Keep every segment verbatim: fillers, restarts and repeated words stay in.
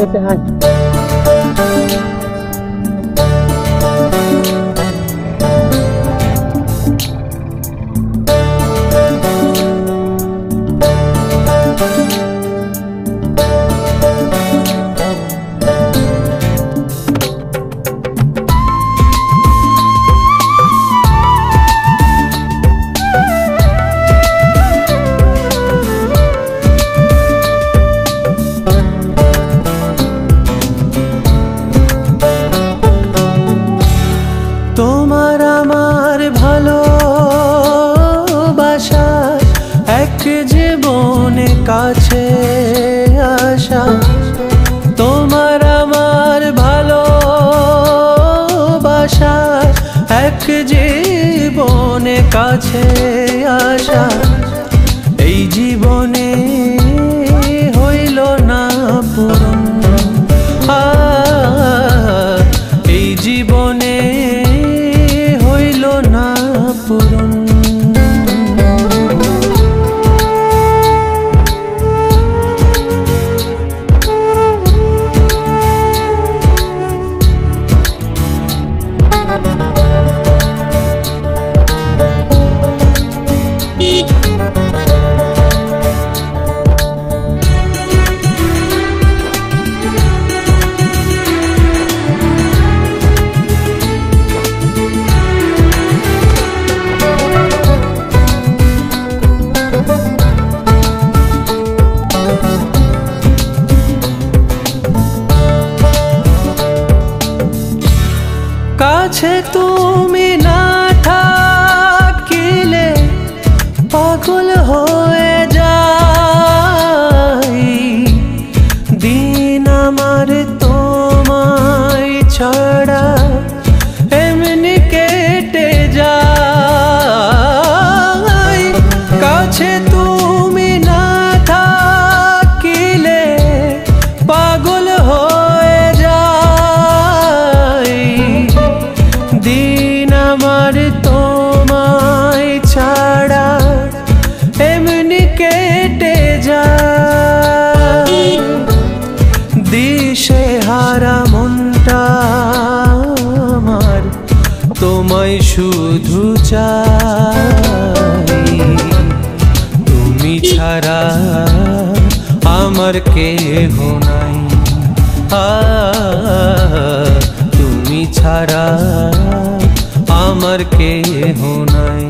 say hi. তোমার আমার ভালোবাসা এক জীবনে কাছে আসা, তোমার আমার ভালোবাসা এক জীবনে কাছে আসা, এই জীবনে হইল না পূরণ, এই জীবনে হইল না পূরণ। কাছে তুমি না থাকিলে পাগল হয়ে যাই, দিন আমার তোমায় ছাড়া এমনি কেটে যায়। কাছে তুমি না থাকিলে পাগল হয়ে যাই, দিন আমার তোমায় ছাড়া এমনি কেটে যায়। দিশে হারা মনটা আমার তোমায় শুধু চাই, তুমি ছাড়া আমার কেহ নাই, তুমি ছাড়া আমার কেহ নাই।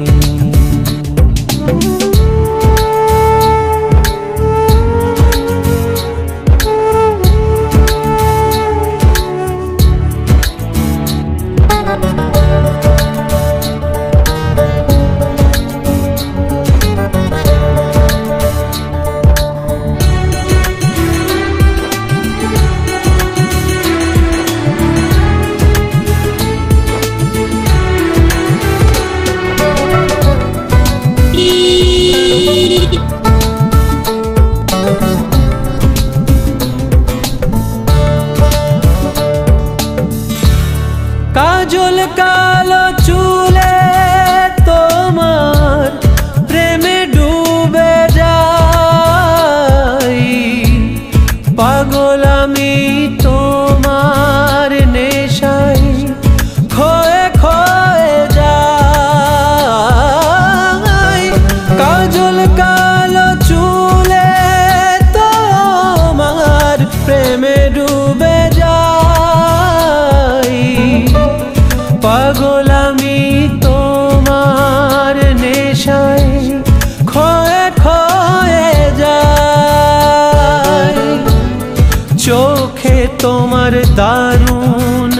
কাজল কালো চুলে তোমার প্রেমে ডুবে যাই, পাগল আমি তোমার নেশায় খয়ে খয়ে যাই। কাজল কালো চুলে তোমার প্রেমে ডুবে যাই, পাগল আমি তোমার নেশায় খয়ে খয়ে যাই। চোখে তোমার দারুণ